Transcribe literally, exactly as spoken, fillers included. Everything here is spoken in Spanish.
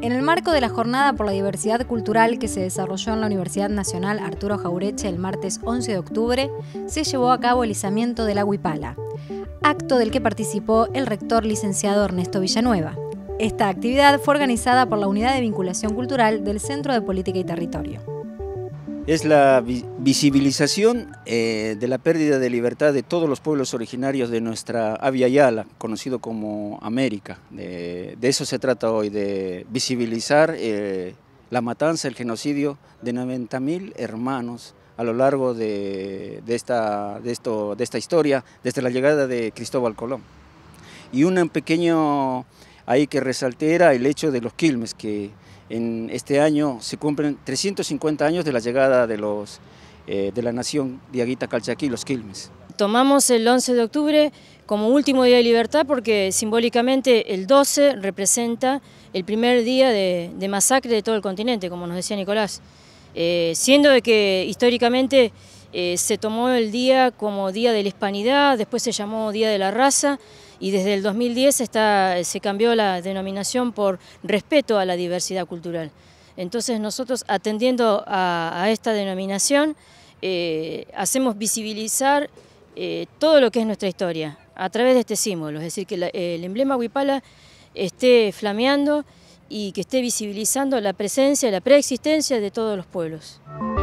En el marco de la Jornada por la Diversidad Cultural que se desarrolló en la Universidad Nacional Arturo Jauretche el martes once de octubre, se llevó a cabo el izamiento de la huipala, acto del que participó el rector licenciado Ernesto Villanueva. Esta actividad fue organizada por la Unidad de Vinculación Cultural del Centro de Política y Territorio. Es la visibilización eh, de la pérdida de libertad de todos los pueblos originarios de nuestra Abya Yala, conocido como América. De, de eso se trata hoy, de visibilizar eh, la matanza, el genocidio de noventa mil hermanos a lo largo de, de, esta, de, esto, de esta historia, desde la llegada de Cristóbal Colón. Y un pequeño ahí que resalté era el hecho de los quilmes, que en este año se cumplen trescientos cincuenta años de la llegada de, los, eh, de la nación Diaguita Calchaquí, los quilmes. Tomamos el once de octubre como último día de libertad porque simbólicamente el doce representa el primer día de, de masacre de todo el continente, como nos decía Nicolás. Eh, siendo de que históricamente eh, se tomó el día como Día de la Hispanidad, después se llamó Día de la Raza, y desde el dos mil diez está, se cambió la denominación por respeto a la diversidad cultural. Entonces nosotros, atendiendo a, a esta denominación, eh, hacemos visibilizar eh, todo lo que es nuestra historia a través de este símbolo, es decir, que la, el emblema huipala esté flameando y que esté visibilizando la presencia, la preexistencia de todos los pueblos.